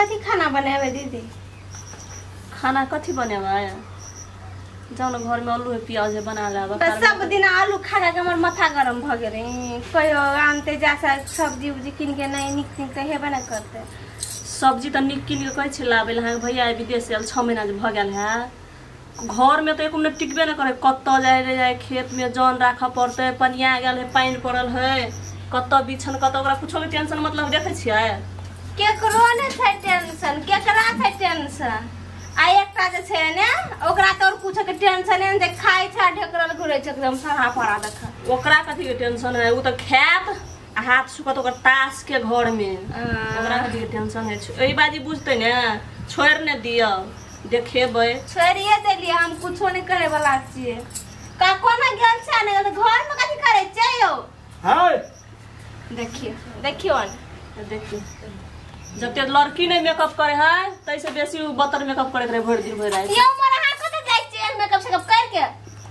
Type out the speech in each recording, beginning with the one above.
कथी खाना बनावे दीदी? खाना कथी बनावे? जाओ ना घर में आलू है प्याज है बना लाबा। सब दिन आलू खा के हमर माथा गरम भ गेले। कहियो आनते जासा सब्जी उब्जी किन के नहीं निक निक हेबे ना करते। सब्जी त निक किन के कह छ लाबे है भैया विदेश से 6 महीना भ गेल है। घर में तो एक मिनट टिकबे ना करे। कत जाए खेत में जौन राख पड़ते पनिया गेल है पानी पड़ल है कत बिछन कत ओकरा कुछो के टेंशन मतलब देखे छियै केकरो ने छै टेंशन केकरा छै टेंशन आ एकटा जे छै ने ओकरा तो कुछो के टेंशन है जे खाइ छै ढेकरल घुरै छै एकदम सहा पड़ा देखा ओकरा कथी के टेंशन है उ त खात हाथ सुखत ओकर तास के घर में ओकरा कथी के टेंशन है एई बाजी बुझते ने छोड़ ने दियो देखेबै छोड़िए देलिए हम कुछो नहीं करे वाला छिए का कोना गेल छै ने घर में कथी करे छै यो हाय देखियो देखियो जते लड़की नहीं मेकअप करे है तैसे बेसी बतर मेकअप करे भर दिन भर रात यो मोर हाथ कते जाय छै मेकअप सेकअप करके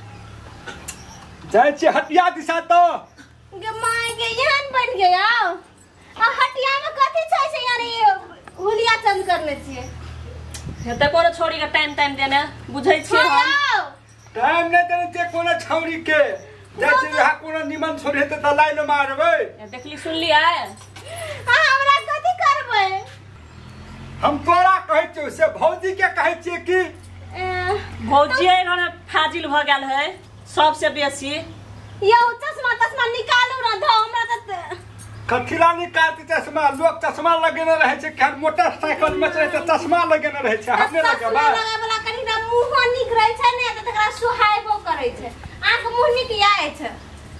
जाय छी हटिया दिशा तो गे माय गे यहन बन गया आ हटिया में कथी छै से यानी हुलिया चंद करने छिए हेते कोनो छोड़ी के टाइम देने बुझै छी हम टाइम नहीं देने ते कोनो छौरी के जैसे यहां कोनो निमन छोड़ी हेते त लाइन मारबै देखली सुनली है हां हमरा कथी करबै हम तोरा कहै छी से भौजी के कहै छी कि भौजी एने फाजिल भ गेल है सबसे बेसी यो चश्मा निकालू ना धो हमरा त कथिला निकालती चश्मा लोग चश्मा लगेने रहे छै खैर मोटरसाइकिल में चढ़े त चश्मा लगेने रहे छै हमने लगेबा लगे वाला कनी ना मुंह निक रहे छै ने त तकरा सुहाइबो करे छै आंख मुंह निक आए छै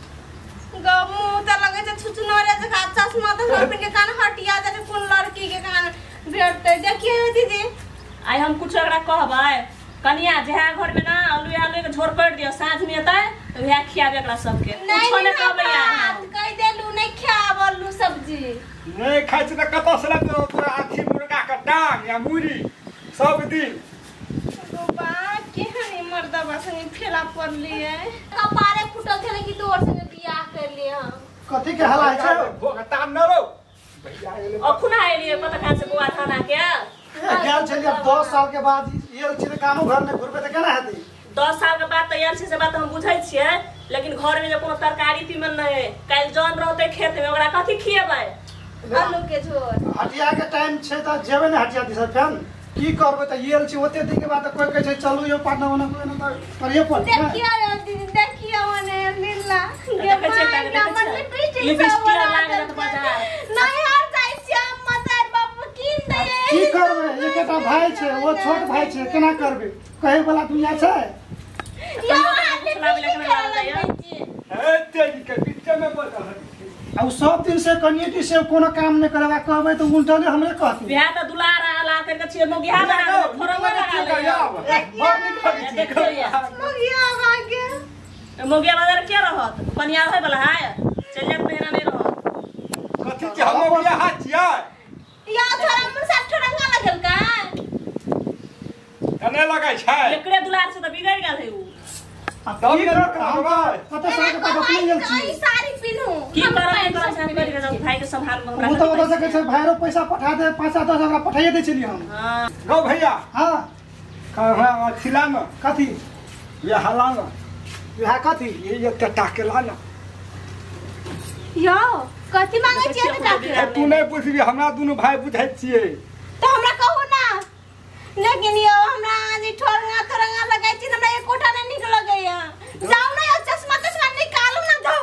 ग मुंह त लगे छै छुचनरे जका चश्मा त सब के कान हटिया जे कोन लड़की के कान भेटते देखिए दीदी आई हम कुछ एकरा कहबै कनिया जेहा घर में ना आलू के झोर कर दियो साँझ में तै तो वह खियाबे एकरा सबके कुछ ने कहबै यार कह देलू नहीं खाब आलू सब्जी नहीं खाइ छ त कत से लग तोरा आखी मुर्गा के टांग या मुरी सब दिन गोबा केहन मर्दा बसनी फेला पड़ली है कपारे फुटल छले कि तोर संगे बियाह कर लिए हम कथी के हला छै भोगता न रो भैया एले अखुना एलिए पता कहां से बुआ थाना के गेल छली अब 10 साल के बाद ये छिने कामो घर में घुरबे त केना हेतै 10 साल के बाद तैयार से बात हम बुझै छियै लेकिन घर में जे कोनो तरकारी तीमन नहीं है काल जौन रहते खेत में ओकरा कथी खिएबै आलू के झोर हटिया के टाइम छै त जेबे ने हटिया दिस फैन की करबै त येल छी ओते दिन के बाद त कोई कहै छै चलू यो पार्टनर बना कोई न त करिए पड़त देखियो ने लीला गे नंबर में पीछे सब लागत बाजार नहीं हार जाय छी मदर बाप किन दे की करबै एकटा भाई छै वो छोट भाई छै केना करबै कहे वाला दुनिया छै यो हाथ ए तेरी के पीछे में पड़ अब सब दिन से कम्युनिटी से कोनो काम नहीं करवा कहबै त उल्टले हमरे कहती बियाह त दुलार आला करके छिए मोगिया बना थोड़ा मोगिया भागे मोगिया बाजार के रहत पनिया होय वाला है चल जात महीना नहीं रहत कथी के हम बियाह हाथ छियै या थोड़ा मन सब ठरंगा लगल का कने लगाय छै एकरे दुलार से त बिगड़ गेल है उ तब ने करबै पता साल के बाद अपने गेल छी ई साड़ी पिन्हू की करबै तोरा सानी कर के भाई के संभाल में वो तो बता सके छै भाईरो पैसा पठा दे 5-10 हमरा पठाइए दे छली हम हां गो भैया हां कह खिला न कथी ये हला न यह कथी ये टटा के ला न यो कथी मांगे छियै त ए तू नहीं बुझबी हमरा दुनु भाई बुझै छियै तो हमरा कहू ना लेकिन यो हमरा जे ठोरंगा थोरंगा लगाइ छी हमरा एक कोठा नहीं निक लगैया जाऊ ना यो चश्मा निकालू ना दो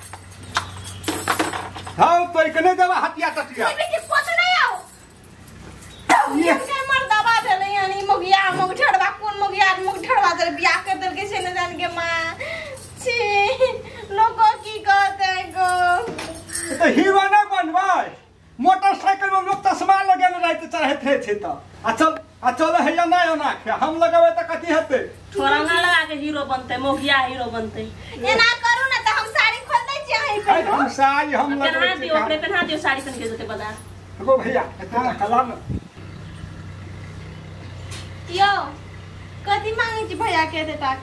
हां तो कने देबा हटिया टटिया ये के पत नहीं आओ ये के मर्दा बा भेले यानी मोगिया मोग ठड़वा कोन मोगिया मोग ठड़वा दे बियाह कर देल के से न जान के मां छी लोगो की कहते गो तो हीरो ना बनबै मोटरसाइकिल में लोग चश्मा लगेने रहते चढ़ैत रहे छै त आ चल हैया ना ना हम लगावे त कथी हेतै ठोरंगा लगा के हीरो बनते मोगिया हीरो बनते एना करू ना त हम साड़ी खोल दै छी अहीं पे हम साड़ी हम पहना लगावे दियो ओकरे पहना दियो साड़ी पहन के जते बाजार गो भैया एतना हला न यो कथी मांगे छी भैया के देता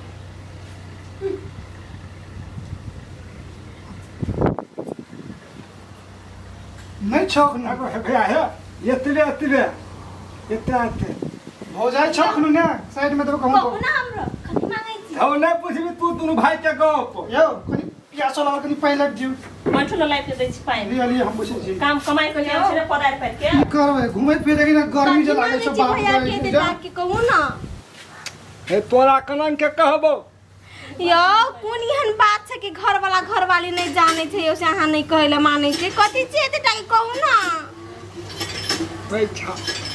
नहीं छौक ना गो भैया है ये तिले इतना थे हो जाए छखनु ना साइड में तो कहूं कहू ना हमरो कथी मांगै छी हो नहीं पूछबी तू दोनों भाई के गप यो कनी प्यासो लगा कनी पहिले दिउ बैठल लाइफ के दै छी पाइन लिए हम बसे छी काम कमाई के लिए छे पदार पर के की करबै घुमै फिरै कि ना गर्मी जे लागे छ बाप भैया के दे के कहू ना हे तोरा कनन के कहबो यो कोन एहन बात छै कि घर वाला घर वाली नहीं जाने छै यो से अहाँ नहीं कहले माने छै कथि छै एते टाके कहू ना पैसा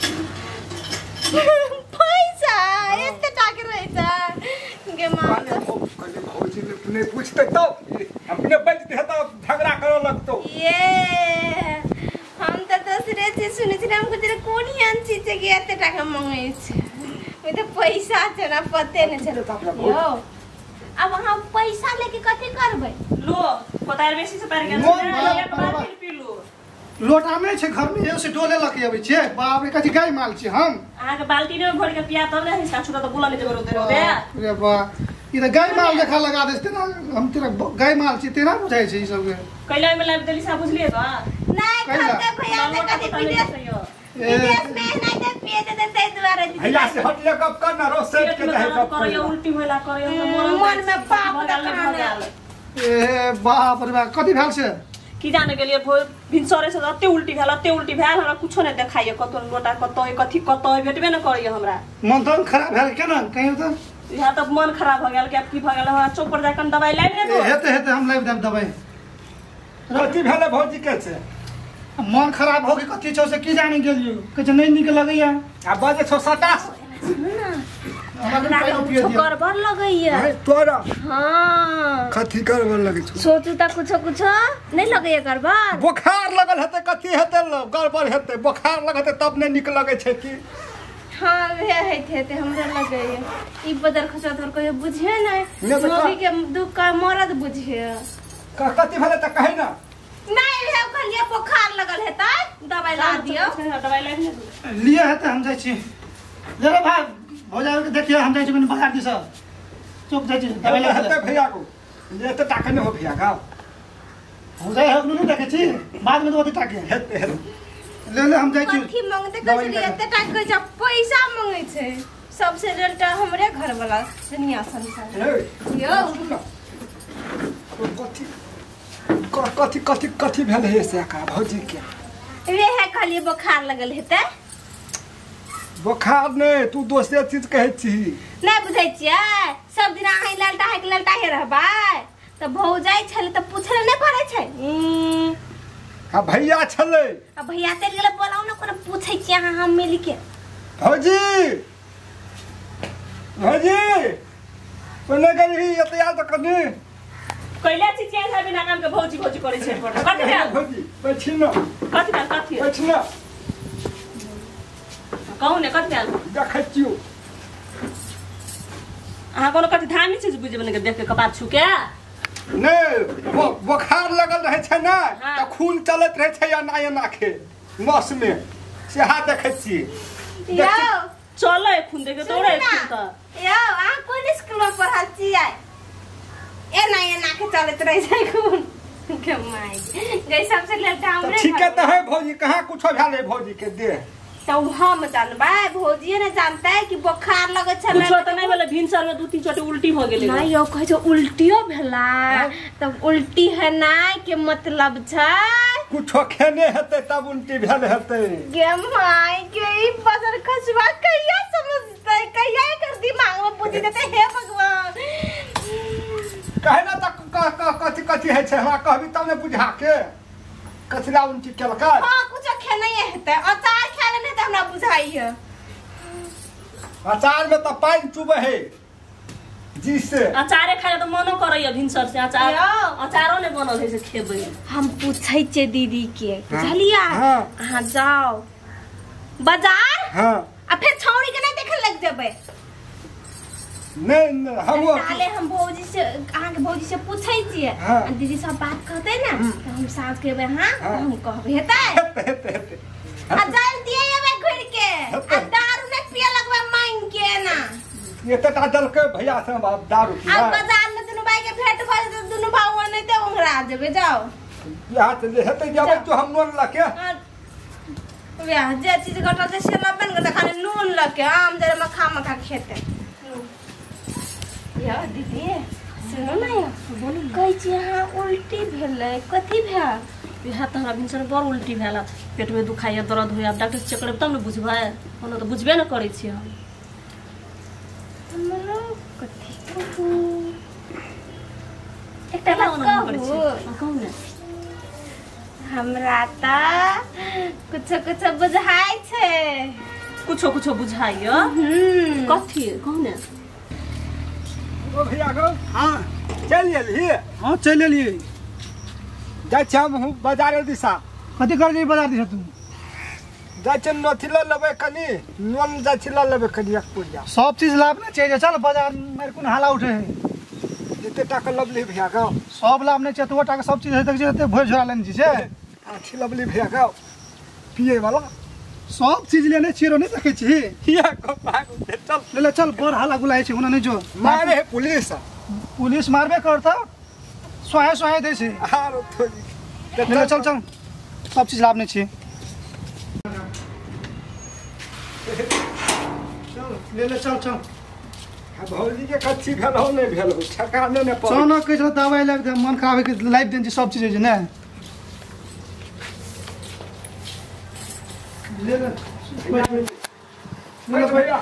पैसा एते टाके रहै छै गे मां कने भौजी ने पूछते तो अपने बजते तो झगड़ा करे लगतो ये हम तो दूसरे चीज सुने छी हमको तेरे कोन एहन चीज छै कि एते टाका मांगे छै में तो पैसा छै ना पते नहीं छै यो अब हम पैसा लेके कथि करबै लो पदार बेसी से पार के लो, एक बार फिर पी लो लोटा में छै घर में से डोले लके आबै छै बाप रे कथि गाय माल छी हम आहा के बाल्टी में भर के पिया तब नहीं सासुरा तो बोला नहीं देबो रे रे बा ई त गाय माल देखा लगा देते ना हम तेरा गाय माल छी तेरा बुझाई छै ई सब के कैला में लाइव देली सा बुझलिए तो नहीं करते भैया से कथि विदेश विदेश में नहीं दे पिए दे ते द्वारा भैया से हटले कब करना रो सेट के रहे कब करियो उल्टी होला करियो मन में पाप दखाने ए बाप रे बा कथि भेल छै की जाने के लिए भिनसरे से अते उल्टी भेल हमरा कुछो नहीं देखाइए कतो लोटा कतो कथि कतो भेटबे न करियो हमरा मन तो खराब भेल केना कहियो तो यहाँ तब मन खराब हो गेल कि अब की भ गेल हमरा चौक पर जाकर दवाई लाइब ने तो हेते हम लाइव देब दवाई कथि भेले भौजी के छै मन खराब हो के कथि छौ से की जाने गेलियो कछ नहीं निक लगैया आ बजे 6:27 हमरा के पिए दियो गड़बड़ लगैया तोरा हां कथि करबे लगे छ सोचू त कुछ नहीं लगैया गड़बड़ बुखार लगल हेते कथि हेते गड़बड़ हेते बुखार लगते तब नहीं निक लगे छै कि हां वे हेते हमरा लगैया ई बदर खसा तोर कहियो बुझे नहीं नहीं तो मोगी के दुख का मरद बुझे कथि भेले त कहि ना नहीं रे कहलिए बुखार लगल हेता दवाई ला दियो दवाई लाइब ने लिए हेते हम जाई छी जरा भाई हो जाए के देखिए हम जाई छी कनी बाजार दिस चुप जाई छी दवाई ला हेते भैया को ये तो टाका नहीं हो भैया का हो जाए हम नहीं देखे छी बाद में तो ओते टाके हेते ले हम जाई छी कथि मांगते कहलिए एते टाका छै पैसा मांगे छै सबसे रेलटा हमरे घर वाला दुनिया संसार यो कथि भेल है से का भौजी के वे है कहलिए बुखार लगल हेते बुखार नहीं तू दोसरे चीज कहे छी नहीं बुझै छियै सब दिन अहाँ ललटा हे रहबै त भौजाई छले त पूछले नहीं पड़े छै आ भैया छले आ भैया तेरे गेले बोलाउ न कोनो पूछै छी अहाँ हम मिल के भौजी कोने गई एते याद कनी कैला छी चेंज है बिना काम के भौजी करे छै पर कथि भेल भौजी पछिन कथि कहू ने कथि भेल देखै छियो अहाँ कोनो कथि धामी चीज बुझबे ने देख के कपार छू के नहीं बुखार लगल रहे छै ना हाँ। त खून चलत रहे छै एना खे नस में से हाथ देखै छी यो चलो खून देखे तोड़े खून त यो अहाँ कोन स्कूल में पढ़ल छियै एना के चलत रहे छै खून के माई गई सबसे ललटा हमरे ठीक है त है भौजी कहाँ कुछ भेले भौजी के दे तो हम जानबै भौजी ने जानते कि बुखार लगे छै कुछो त नहीं भेले भिनसर में 2-3 चोटी उल्टी हो गेलै नहीं यो कहै छै उल्टियो भेला तब उल्टी है नाय के मतलब छै कुछो खेने हेते तब उल्टी भेल हेते गे माई के ई बदर खसवा कहिया समझतै कहिया एकर दिमाग में बुद्धि देते हे भगवान कहे ना त कथि है छै हमरा कहबी तब ने बुझा के कथला उल्टी केलका हां कुछ खेने हेतै अचार खाले नहीं त हमरा बुझाई है अचार में त पानी चुबे है जी से अचारे खाए तो मनो करैया भिनसर से अचार यो। अचारो ने बनल है से खेबै हम पूछै छियै दीदी के बुझलिया हाँ। अहाँ जाओ बाजार हां आ फिर छौरी के नहीं देखे लग जेबै नहीं हम ताले हम भौजी से अहाँ के भौजी से पूछै छियै हाँ। दीदी सब बात कहते ना तो हम साथ के हां हाँ। हम कहबै हेतै हेते आ जल्दी आबे घुर के आ दारू ने पिए लगबे मांग के ना ये त दल के भैया से दारू आ पिया बाजार में दुनु भाई के भेट भऽ जेतै दुनु भाई नहीं ते उंगरा जेबै जाओ यहाँ से हेते जब तो हम नोन लके व्याह जे चीज घटल से लबन के खाने नून लगे आम जरे मखा खेते या दीदी सुनो ना या बोल कई छी हां उल्टी भेलै कथि भेल बिहा तहरा भिनसर बड़ उल्टी भेला पेट में दुखाइए दर्द होइए अब डॉक्टर से चेक करब तब न बुझबै ओना तो बुझबे न करै छी हम हमरो कथि कहू एकटा बात कहू ने हमरा ता कुछ बुझाय छै कुछो बुझाइए कथि कहू ने ओ भैया गो हाँ चल एलिही हाँ चल एलियै जाइ छी हम बाजार दिशा कथी कर जेबी बाजार दिशा तू जाइ छी नथी ल लेबै कनी नोन जाइ छी ल लेबै कनी एक पुरिया सब चीज लाभ ना चाहिए चल बाजार मेरे कोन हाला उठे है जते टाका लबली भैया गो सब लाभ नहीं चाहिए तो टाका सब चीज है तक जेते भोज झोरा लेने छी आठी लबली भैया गो पिए वाला सब चीज लेने छिरो नहीं देखे छी हिया को भाग चल ले चल बड़ हाला गुलाय छी उना नहीं जो मारे पुलिस मारबे करता सोहे दे छी आरो थोड़ी ले चल सब चीज लाभ नहीं छी चल भौजी के कच्ची भेल हो नहीं भेल हो ठकाने ने पड़ चल न कह दवाई लग मन खराब के लाइफ देन छी सब चीज है ना ले भैया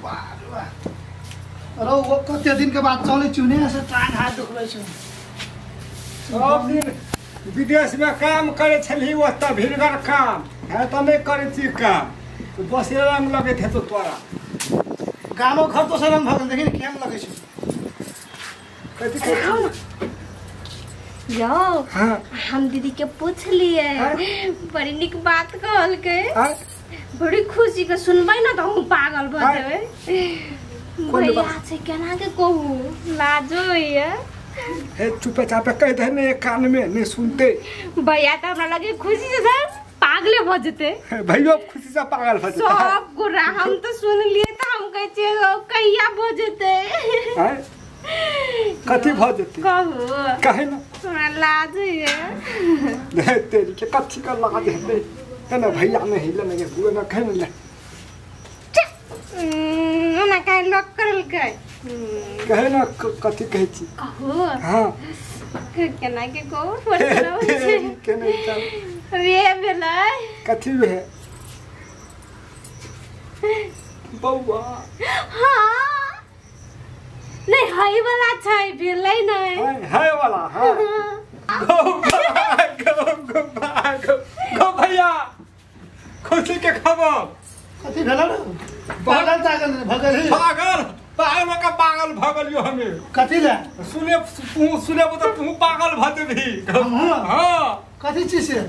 अरे वो कते दिन के बाद चले चुने से टांग हाथ दुखबै छै सब दिन विदेश में काम करे छली ओत भीड़गर काम है तो नहीं करे छी काम तो बस रंग लगे थे तो तोरा गामो घर तो सरम भगल देखि केम लगे छै कथि कहू यो हां हम दीदी के पूछ लिए बड़ी निक बात कहल के बड़ी खुशी के सुनबै ना तो हम पागल भ जेबै भैया से केना के कहू लाजो है हे चुपे चापे कह दे ने कान में नहीं सुनते भैया तो हमरा लगे खुशी से सर पागले भ जते भैया खुशी से पागल भ जते सब गुरा हम तो सुन लिए तो हम कह छे कहिया भ जते हैं कथि भ जते कहू कहे ना हमरा लाज है दे तेरी के कथि कर लगा दे तना भैया ने हिले ने बुआ ना कहे ना ना कह लॉक करल के कहे ना कथि कहे छी कहू हां केना के कहू फोन तेरी के नहीं चल रे भेलै कथि है बौआ हाँ नहीं हाई वाला छै भेलै नहीं है वाला हां गो भैया खुशी के खबर कथी भेल रे पागल भगल ही पागल का पागल भगल यो हमें कथी ले सुने तो तू पागल भ जेबी हां कथी चीज से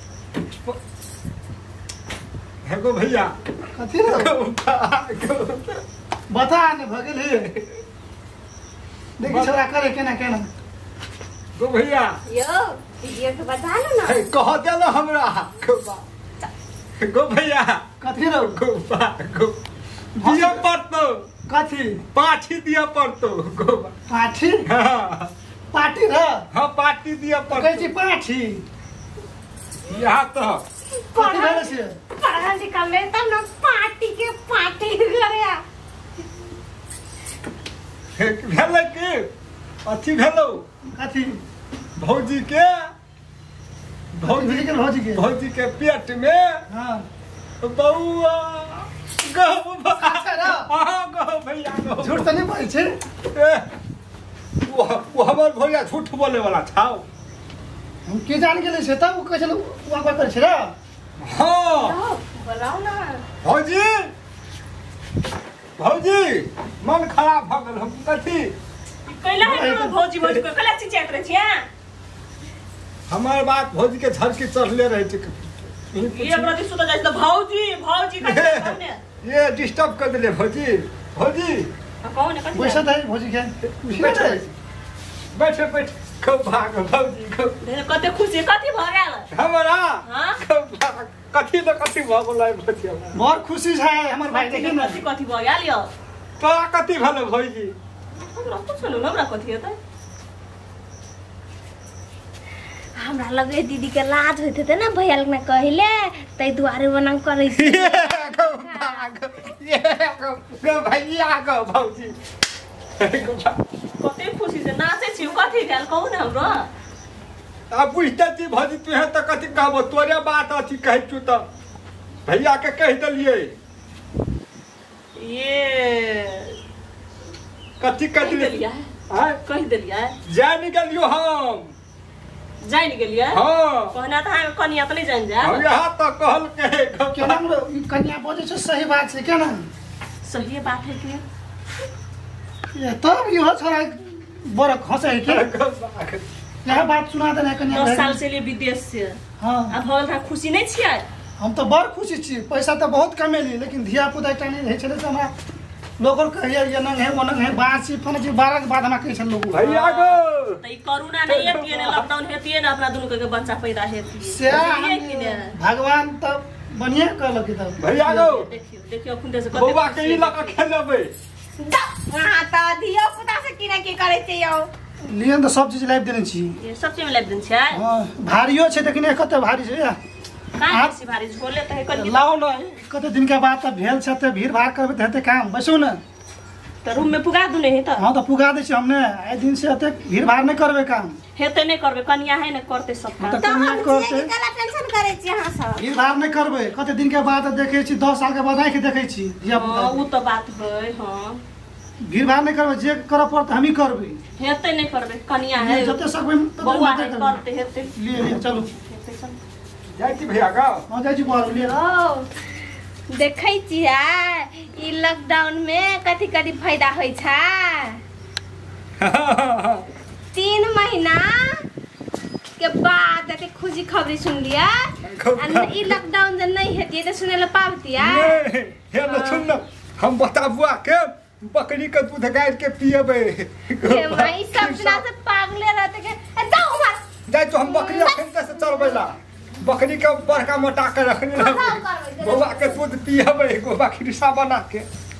है गो भैया कथी रे बता ने भगल ही देखि छोरा करे केना गो भैया यो ये तो बता ना कह देला हमरा गो भैया कथी रे गो दिया पड़तो कथी पाठी दिया पड़तो गो पाठी हां पाटी रे हां पाठी दिया कहै पड़तो छी पाठी यहाँ तो कथी भेल से पढ़ा लिखा ले तब ना पार्टी के पार्टी करे भेलै कि अथी भेलो कथी भौजी के भौजी के पेट में हां बौआ गो भैया गो झूठ तो नहीं बोलै छै वो हमर भैया झूठ बोले वाला छाओ हम के जान गेले से तब कहै छल वाक करे छै रे हां बोलाओ ना भौजी मन खराब भ गेल हम कथी कैला है भौजी को कला चिचिया करे छिया हमार बात भौजी के झड़की चढ़ले रहे छै ये प्रति सुत जाय तो भौजी कहने ये डिस्टर्ब कर दिले भौजी कौन है पैसा दे भौजी के बैठ खूब भाग भौजी खूब कते खुशी कथी भ गेल हमरा हां कथी भ गेलै भौजी बहुत खुशी छै हमर भाई देखि न कथी भ गेल यो तो कथी भेल भौजी हमरा कुछ न हमरा कथी हेतै हमरा लगे दीदी के लाज होते थे ना भैया लोग ने कहले तै दुआरे बना करे छी भैया गो भौजी कते खुशी से नाचे छी कथी भेल कहू न हमरो अब बुझते छी भौजी तू है त कथी कहबो तोरे बात अछि कहै छु त भैया के कह दलिए ये कथी कह कह देलिया हां कह देलिया जान गेलियो हम जान गेलिया हां कहना त हम कनिया त नहीं जान जा हम यहाँ त कहल के केना कन्या बोले छ सही बात छै केना सही बात है कि ये तब यो छोरा बड़ा खसे है के यह बात सुना देना कन्या 10 साल से लिए विदेश से हां अब भगल था खुशी नहीं छियै हम तो बड़ खुशी छी पैसा तो बहुत कमेली लेकिन धिया पुता एकटा नहीं रहे छले त हमरा लोगन कहिया ये नंग है वो नंग है बासी फन जी 12 के बाद हमरा कहि छन लोग भैया गो त ई कोरोना नहीं हेतिए ने लॉकडाउन हेतिए ना अपना दुनु के बच्चा पैदा हेतिए से ये कि ने भगवान तो बढ़िया कहलक तब भैया गो देखियो खुंदे से बौआ के ई लगा खेलबे हां त धियो पुता से किने की करे छै यौ लियन तो सब चीज लाइव देने छी ये सब चीज में लाइव दिन छै हां भारियो छै लेकिन कते भारी छै काहे से भारी झोले त है कल लाओ न कते दिन के बाद त भेल छ त भीड़ भाड़ करबे त हेते काम बैसो न त रूम में पुगा दु नहीं त हां त पुगा दे छी हमने आइ दिन से अते भीड़ भाड़ नहीं करबे काम हेते नहीं करबे कनिया है न करते सब काम त कन्या करते कला टेंशन करे छी अहां सब भीड़ भाड़ नहीं करबे कते दिन के बाद देखे छी 10 साल के बाद आंख देखे छी धिया पुता उ त बात है हां भीड़ भाड़ नहीं करबे जे कर पड़त हम ही करबे हेते नहीं करबे कनिया है जते सकबे बौआ है करते हेते ले चलो हेते चल जाय छी भैया गो हां जाय छी बोल ले ओ देखै छियै ई लॉकडाउन में कथि कथि फायदा होय छै 3 महीना के बाद एते खुशी खबरी सुन लिया ई लॉकडाउन जे नहीं हेतिए त सुने ल पावतिया हे न सुन न हम बताबुआ के बकरी के दूध गाय के पियबे के भाई सब जना से पागले रहते के जाओ मार जाय तो हम बकरी खेलते से चलबेला बकरी के बड़का मोटा के रखने बौआ के दूध पियबे एगो बकरी सा बना के